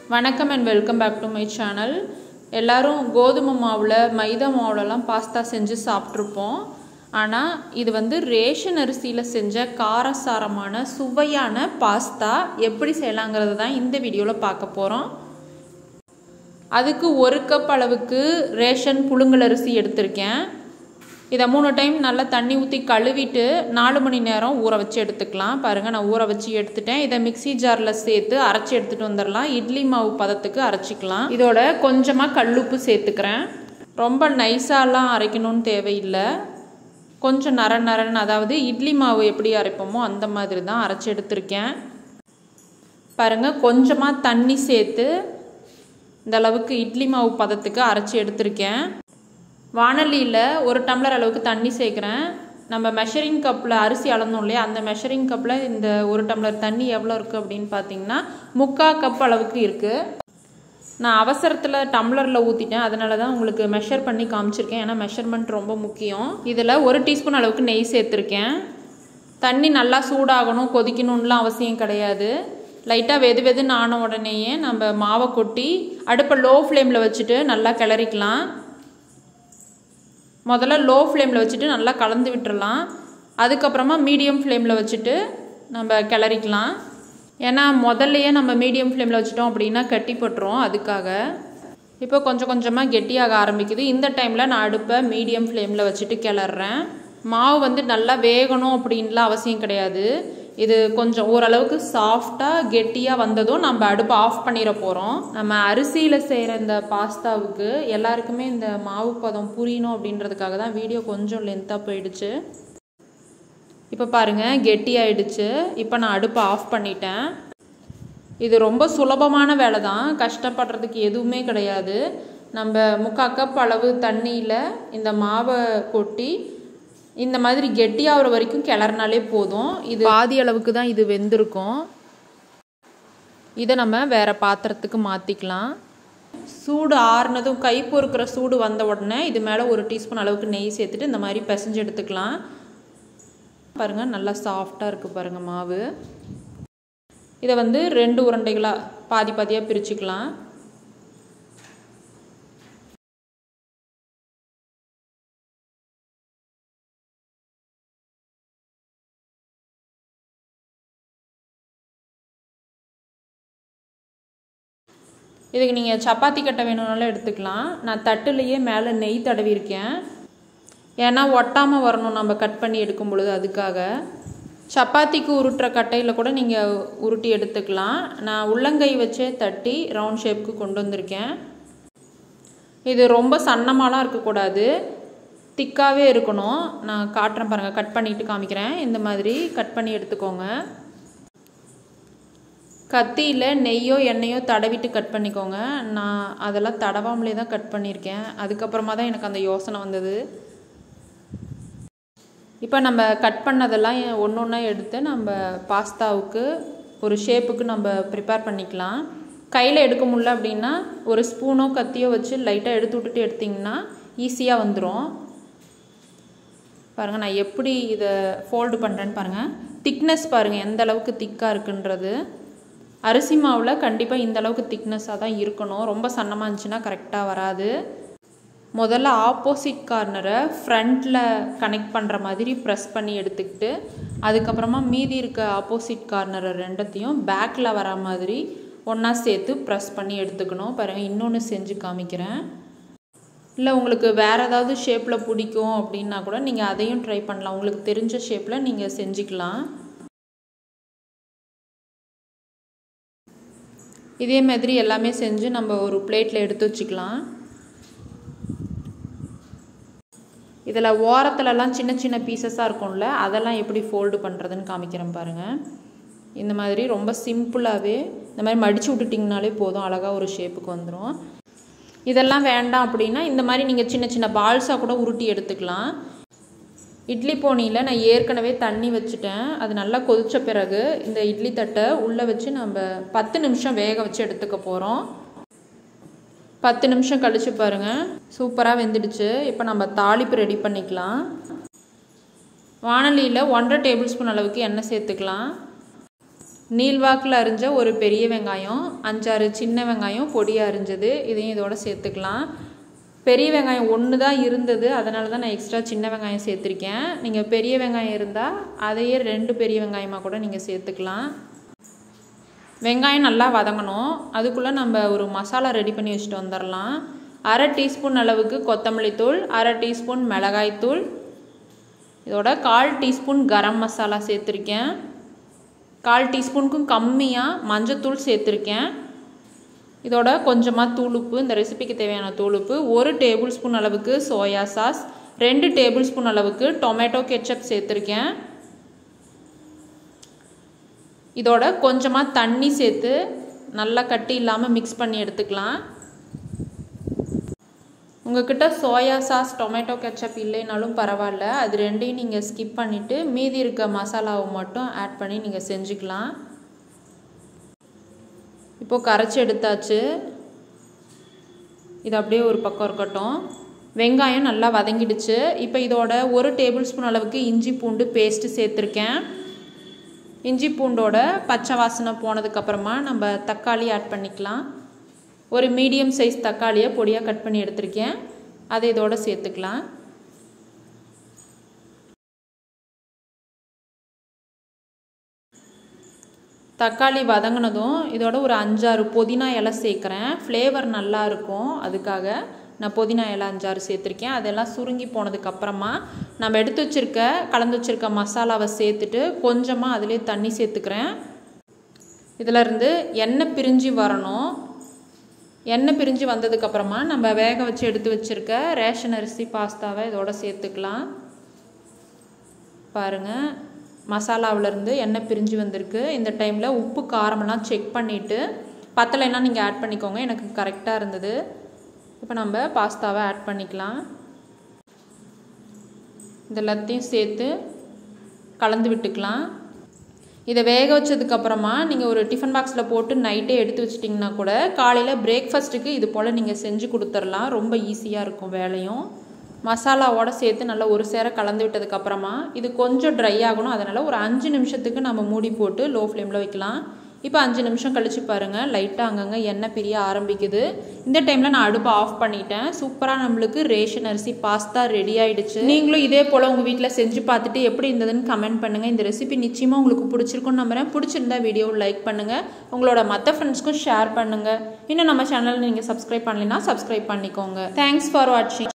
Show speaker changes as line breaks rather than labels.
வணக்கம் and welcome back to my channel. எல்லாரும் கோதுமை மாவுல மைதா மாவுலலாம் பாஸ்தா செஞ்சு சாப்பிட்டுருப்போம். ஆனா இது வந்து ரேஷன் அரிசியில செஞ்ச காரசாரமான சுவையான பாஸ்தா எப்படி செய்யலாம்ங்கறது தான் இந்த வீடியோல பார்க்க போறோம். அதுக்கு 1 கப் அளவுக்கு ரேஷன் புழுங்கல் அரிசி எடுத்துர்க்கேன். இத 3 டைம் நல்லா தண்ணி ஊத்தி கழுவிட்டு 4 மணி நேரம் ஊற வச்சு எடுத்துக்கலாம். பாருங்க நான் ஊற வச்சு எடுத்துட்டேன். இத மிக்ஸி ஜார்ல சேர்த்து அரைச்சு எடுத்துட்டு வந்துறலாம். இட்லி மாவு பதத்துக்கு அரைச்சிக்கலாம். இதோட கொஞ்சமா கல்லுப்பு சேர்த்துக்கறேன். ரொம்ப நைஸாலாம் அரைக்கணும்னு தேவையில்லை. கொஞ்சம் நரநரன்னு அதாவது இட்லி மாவு எப்படி அரைப்போமோ அந்த மாதிரி தான் அரைச்சு எடுத்துர்க்கேன். பாருங்க கொஞ்சமா தண்ணி சேர்த்து இந்த அளவுக்கு இட்லி மாவு பதத்துக்கு அரைச்சு எடுத்துர்க்கேன். வாணலியில 1 டம்ளர் அளவுக்கு தண்ணி சேர்க்கிறேன். நம்ம மெஷரிங் கப்ல அரிசி அளந்தோம் இல்லையா அந்த மெஷரிங் கப்ல இந்த 1 டம்ளர் தண்ணி எவ்வளவு இருக்கு அப்படினு பாத்தீங்கன்னா 3/4 கப் அளவுக்கு இருக்கு. நான் அவசரத்துல டம்ளர்ல ஊத்திட்டேன். அதனால தான் உங்களுக்கு மெஷர் பண்ணி காமிச்சிருக்கேன். ஏனா மெஷர்மென்ட் ரொம்ப முக்கியம். இதல 1 டீஸ்பூன் அளவுக்கு நெய் சேர்த்திருக்கேன். தண்ணி நல்லா சூடாகணும் கொதிக்கணும்லாம் அவசியம் கிடையாது. லைட்டா வெது ஆன உடனேயே நம்ம மாவை கொட்டி அடுப்பை லோ ஃப்ளேம்ல வச்சிட்டு நல்லா கிளறிக்கலாம். முதல்ல லோ ஃப்ளேம்ல வச்சிட்டு நல்லா கலந்து விட்டுறலாம். அதுக்கு அப்புறமா மீடியம் ஃப்ளேம்ல வச்சிட்டு நம்ம கிளறிக்கலாம். ஏனா முதல்லயே நம்ம மீடியம் ஃப்ளேம்ல வச்சிட்டோம் அப்படினா கட்டி போட்டுரும். அதுக்காக இப்போ கொஞ்சம் கொஞ்சமா கெட்டியாக ஆரம்பிக்குது. இந்த டைம்ல நான் அடுப்பை மீடியம் ஃப்ளேம்ல வச்சிட்டு கிளறறேன். மாவு வந்து நல்லா வேகணும் அப்படின்லாம் அவசியம் கிடையாது. இது கொஞ்சம் ஓரளவுக்கு சாஃப்ட்டா கெட்டியா வந்ததும் நம்ம அடுப்பை ஆஃப் பண்ணிர போறோம். நம்ம அரிசியில செய்யற இந்த பாஸ்தாவுக்கு எல்லாருக்குமே இந்த மாவு பதம் புரியணும் அப்படின்றதுக்காக தான் வீடியோ கொஞ்சம் லென்த்தா போயிடுச்சு. இப்போ பாருங்க கெட்டியாயிடுச்சு. இப்போ நான் அடுப்பை ஆஃப் பண்ணிட்டேன். இது ரொம்ப சுலபமான வேலை தான். கஷ்டப்படுறதுக்கு எதுவுமே கிடையாது. நம்ம 3/4 கப் அளவு தண்ணியில இந்த மாவை கொட்டி இந்த மாதிரி கெட்டியாகிற வரைக்கும் கிளறினாலே போதும். இது பாதி அளவுக்கு தான் இது வெந்திருக்கும். இதை நம்ம வேற பாத்திரத்துக்கு மாற்றிக்கலாம். சூடு ஆறுனதும் கை பொறுக்கிற சூடு வந்த உடனே இது மேலே 1 டீஸ்பூன் அளவுக்கு நெய் சேர்த்துட்டு இந்த மாதிரி பிசைஞ்சு எடுத்துக்கலாம். பாருங்க நல்லா சாஃப்டாக இருக்குது பாருங்க மாவு. இதை வந்து 2 உருண்டைகளாக பாதி பாதியாக பிரிச்சுக்கலாம். இதுக்கு நீங்கள் சப்பாத்தி கட்டை வேணும்னாலும் எடுத்துக்கலாம். நான் தட்டுலேயே மேலே நெய் தடவி இருக்கேன். ஏன்னா ஒட்டாமல் வரணும் நம்ம கட் பண்ணி எடுக்கும் பொழுது. அதுக்காக சப்பாத்திக்கு உருட்டுற கட்டையில் கூட நீங்கள் உருட்டி எடுத்துக்கலாம். நான் உள்ளங்கை வச்சே தட்டி ரவுண்ட் ஷேப்புக்கு கொண்டு வந்திருக்கேன். இது ரொம்ப சன்னமாலாம் இருக்கக்கூடாது, திக்காகவே இருக்கணும். நான் காட்டுறேன் பாருங்கள், கட் பண்ணிவிட்டு காமிக்கிறேன். இந்த மாதிரி கட் பண்ணி எடுத்துக்கோங்க. கத்தியில் நெய்யோ எண்ணெயோ தடவிட்டு கட் பண்ணிக்கோங்க. நான் அதெல்லாம் தடவாமலே தான் கட் பண்ணியிருக்கேன். அதுக்கப்புறமா தான் எனக்கு அந்த யோசனை வந்தது. இப்போ நம்ம கட் பண்ணதெல்லாம் ஒன்று ஒன்றா எடுத்து நம்ம பாஸ்தாவுக்கு ஒரு ஷேப்புக்கு நம்ம ப்ரிப்பேர் பண்ணிக்கலாம். கையில் எடுக்க முடியல அப்படின்னா ஒரு ஸ்பூனோ கத்தியோ வச்சு லைட்டாக எடுத்து விட்டுட்டு எடுத்திங்கன்னா ஈஸியாக வந்துடும். பாருங்கள் நான் எப்படி இதை ஃபோல்டு பண்ணுறேன்னு பாருங்கள். திக்னஸ் பாருங்கள் எந்த அளவுக்கு திக்காக இருக்குன்றது. அரிசி மாவில் கண்டிப்பாக இந்த அளவுக்கு திக்னஸாக தான் இருக்கணும். ரொம்ப சன்னமாக இருந்துச்சுன்னா கரெக்டாக வராது. முதல்ல ஆப்போசிட் கார்னரை ஃப்ரண்ட்டில் கனெக்ட் பண்ணுற மாதிரி ப்ரெஸ் பண்ணி எடுத்துக்கிட்டு அதுக்கப்புறமா மீதி இருக்க ஆப்போசிட் கார்னரை ரெண்டத்தையும் பேக்கில் வர மாதிரி ஒன்றா சேர்த்து ப்ரெஸ் பண்ணி எடுத்துக்கணும். பாருங்கள் இன்னொன்று செஞ்சு காமிக்கிறேன். இல்லை உங்களுக்கு வேறு ஏதாவது ஷேப்பில் பிடிக்கும் அப்படின்னா கூட நீங்கள் அதையும் ட்ரை பண்ணலாம். உங்களுக்கு தெரிஞ்ச ஷேப்பில் நீங்கள் செஞ்சுக்கலாம். இதே மாதிரி எல்லாமே செஞ்சு நம்ம ஒரு பிளேட்டில் எடுத்து வச்சுக்கலாம். இதில் ஓரத்துலலாம் சின்ன சின்ன பீசஸாக இருக்கும்ல, அதெல்லாம் எப்படி ஃபோல்டு பண்ணுறதுன்னு காமிக்கிறேன் பாருங்கள். இந்த மாதிரி ரொம்ப சிம்பிளாகவே இந்த மாதிரி மடித்து விட்டுட்டிங்கனாலே போதும், அழகாக ஒரு ஷேப்புக்கு வந்துடும். இதெல்லாம் வேண்டாம் அப்படின்னா இந்த மாதிரி நீங்கள் சின்ன சின்ன பால்ஸாக கூட உருட்டி எடுத்துக்கலாம். இட்லி போனியில் நான் ஏற்கனவே தண்ணி வச்சுட்டேன். அது நல்லா கொதித்த பிறகு இந்த இட்லி தட்டை உள்ளே வச்சு நம்ம 10 நிமிஷம் வேக வச்சு எடுத்துக்க போகிறோம். 10 நிமிஷம் கழிச்சு பாருங்கள் சூப்பராக வெந்துடுச்சு. இப்போ நம்ம தாளிப்பு ரெடி பண்ணிக்கலாம். வாணலியில் 1.5 டேபிள் ஸ்பூன் அளவுக்கு எண்ணெய் சேர்த்துக்கலாம். நீள்வாக்கில் அரிஞ்ச ஒரு பெரிய வெங்காயம், 5-6 சின்ன வெங்காயம் பொடியாக அரிஞ்சது, இதையும் இதோட சேர்த்துக்கலாம். பெரிய வெங்காயம் ஒன்று தான் இருந்தது, அதனால தான் நான் எக்ஸ்ட்ரா சின்ன வெங்காயம் சேர்த்துருக்கேன். நீங்கள் பெரிய வெங்காயம் இருந்தால் அதையே 2 பெரிய வெங்காயமாக கூட நீங்கள் சேர்த்துக்கலாம். வெங்காயம் நல்லா வதங்கணும். அதுக்குள்ளே நம்ம ஒரு மசாலா ரெடி பண்ணி வச்சுட்டு வந்துடலாம். 1/2 டீஸ்பூன் அளவுக்கு கொத்தமல்லி தூள், 1/2 டீஸ்பூன் மிளகாய் தூள், இதோட 1/4 டீஸ்பூன் கரம் மசாலா சேர்த்துருக்கேன். 1/4 டீஸ்பூனுக்கும் கம்மியாக மஞ்சத்தூள் சேர்த்துருக்கேன். இதோட கொஞ்சமாக தூளுப்பு, இந்த ரெசிபிக்கு தேவையான தூளுப்பு, 1 டேபிள் ஸ்பூன் அளவுக்கு சோயா சாஸ், 2 டேபிள் ஸ்பூன் அளவுக்கு டொமேட்டோ கெச்சப் சேர்த்துருக்கேன். இதோட கொஞ்சமாக தண்ணி சேர்த்து நல்லா கட்டி இல்லாமல் மிக்ஸ் பண்ணி எடுத்துக்கலாம். உங்கள்கிட்ட சோயா சாஸ் டொமேட்டோ கெச்சப் இல்லைனாலும் பரவாயில்ல, அது ரெண்டையும் நீங்கள் ஸ்கிப் பண்ணிவிட்டு மீதி இருக்க மசாலாவை மட்டும் ஆட் பண்ணி நீங்கள் செஞ்சுக்கலாம். இப்போது கரைச்சி எடுத்தாச்சு. இது அப்படியே ஒரு பக்கம் இருக்கட்டும். வெங்காயம் நல்லா வதங்கிடுச்சு. இப்போ இதோட 1 டேபிள் ஸ்பூன் அளவுக்கு இஞ்சி பூண்டு பேஸ்ட்டு சேர்த்துருக்கேன். இஞ்சி பூண்டோட பச்சை வாசனை போனதுக்கப்புறமா நம்ம தக்காளி ஆட் பண்ணிக்கலாம். ஒரு மீடியம் சைஸ் தக்காளியை பொடியாக கட் பண்ணி எடுத்திருக்கேன், அதை இதோட சேர்த்துக்கலாம். தக்காளி வதங்கினதும் இதோட ஒரு 5-6 புதினா இலை சேர்க்குறேன். ஃப்ளேவர் நல்லா இருக்கும், அதுக்காக நான் புதினா இலை 5-6 சேர்த்துருக்கேன். அதெல்லாம் சுருங்கி போனதுக்கப்புறமா நம்ம எடுத்து வச்சுருக்க கலந்து வச்சுருக்க மசாலாவை சேர்த்துட்டு கொஞ்சமாக அதிலே தண்ணி சேர்த்துக்கிறேன். இதிலருந்து எண்ணெய் பிரிஞ்சு வரணும். எண்ணெய் பிரிஞ்சு வந்ததுக்கப்புறமா நம்ம வேக வச்சு எடுத்து வச்சுருக்க ரேஷன் அரிசி பாஸ்தாவை இதோட சேர்த்துக்கலாம். பாருங்கள், மசாலாவிலேருந்து எண்ணெய் பிரிஞ்சு வந்திருக்கு. இந்த டைமில் உப்பு காரமெல்லாம் செக் பண்ணிவிட்டு பத்தலைன்னா நீங்கள் ஆட் பண்ணிக்கோங்க. எனக்கு கரெக்டாக இருந்தது. இப்போ நம்ம பாஸ்தாவை ஆட் பண்ணிக்கலாம். இது எல்லாத்தையும் சேர்த்து கலந்து விட்டுக்கலாம். இதை வேக வச்சதுக்கப்புறமா நீங்கள் ஒரு டிஃபன் பாக்ஸில் போட்டு நைட்டே எடுத்து வச்சிட்டிங்கன்னா கூட காலையில் பிரேக்ஃபாஸ்ட்டுக்கு இது போல் நீங்கள் செஞ்சு கொடுத்துடலாம். ரொம்ப ஈஸியாக இருக்கும் வேலையும். மசாலாவோடு சேர்த்து நல்லா ஒரு சேர கலந்து விட்டதுக்கப்புறமா இது கொஞ்சம் ட்ரை ஆகணும். அதனால் ஒரு 5 நிமிஷத்துக்கு நம்ம மூடி போட்டு லோ ஃப்ளேமில் வைக்கலாம். இப்போ 5 நிமிஷம் கழித்து பாருங்கள், லைட்டாக அங்கங்கே எண்ணெய் பிரிய ஆரம்பிக்குது. இந்த டைமில் நான் அடுப்பை ஆஃப் பண்ணிட்டேன். சூப்பராக நம்மளுக்கு ரேஷன் அரிசி பாஸ்தா ரெடி ஆகிடுச்சு. நீங்களும் இதே போல் உங்கள் வீட்டில் செஞ்சு பார்த்துட்டு எப்படி இருந்ததுன்னு கமெண்ட் பண்ணுங்கள். இந்த ரெசிபி நிச்சயமாக உங்களுக்கு பிடிச்சிருக்குன்னு நம்புகிறேன். பிடிச்சிருந்தா வீடியோவை லைக் பண்ணுங்கள், உங்களோட மற்ற ஃப்ரெண்ட்ஸ்க்கும் ஷேர் பண்ணுங்கள். இன்னும் நம்ம சேனலில் நீங்கள் சப்ஸ்கிரைப் பண்ணலைன்னா சப்ஸ்கிரைப் பண்ணிக்கோங்க. தேங்க்ஸ் ஃபார் வாட்சிங்.